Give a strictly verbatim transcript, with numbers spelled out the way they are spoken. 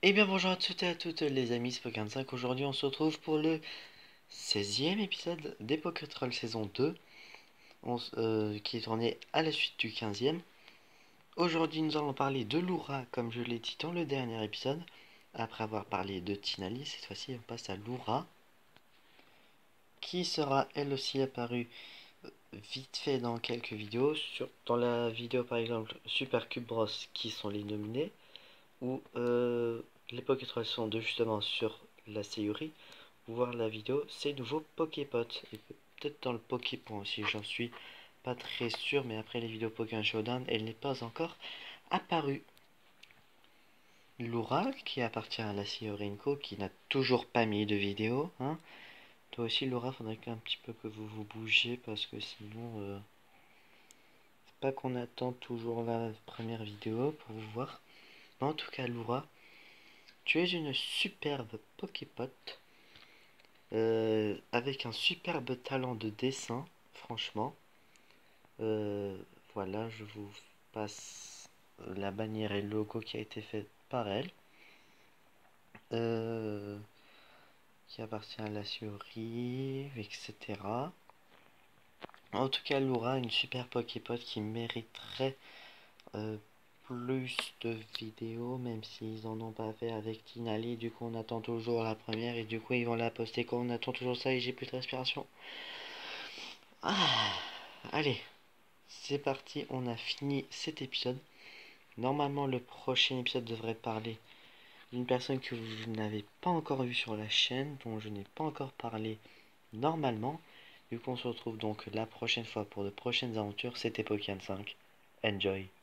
Eh bien bonjour à toutes et à toutes les amis, c'est Pokémon cinq. Aujourd'hui on se retrouve pour le seizième épisode des Pokétroll saison deux, on euh, qui est tourné à la suite du quinzième. Aujourd'hui nous allons parler de Loura, comme je l'ai dit dans le dernier épisode. Après avoir parlé de Tinali, cette fois-ci on passe à Loura, qui sera elle aussi apparue vite fait dans quelques vidéos. Sur, dans la vidéo par exemple Super Cube Bros qui sont les nominés, où euh, les Pokétrolls sont de justement sur la Sayuri. Voir la vidéo ces nouveaux Poképotes et peut-être dans le Poképont aussi, j'en suis pas très sûr, mais après les vidéos Pokémon Showdown elle n'est pas encore apparue. Loura qui appartient à la Siorinko qui n'a toujours pas mis de vidéo, hein. Toi aussi Laura, faudrait qu'un petit peu que vous vous bougiez parce que sinon euh, c'est pas qu'on attend toujours la première vidéo pour vous voir. Mais en tout cas Loura, tu es une superbe Poképot euh, avec un superbe talent de dessin, franchement. Euh, voilà, je vous passe la bannière et le logo qui a été fait par elle, euh, qui appartient à la Siori, et cetera. En tout cas, Loura, une super Poképod qui mériterait euh, plus de vidéos, même s'ils en ont pas fait avec Tinali. Du coup, on attend toujours la première et du coup, ils vont la poster quand on attend toujours ça et j'ai plus de respiration. Ah, allez, c'est parti, on a fini cet épisode. Normalement, le prochain épisode devrait parler d'une personne que vous n'avez pas encore vue sur la chaîne, dont je n'ai pas encore parlé normalement. Du coup, on se retrouve donc la prochaine fois pour de prochaines aventures. C'était Pokémon cinq. Enjoy!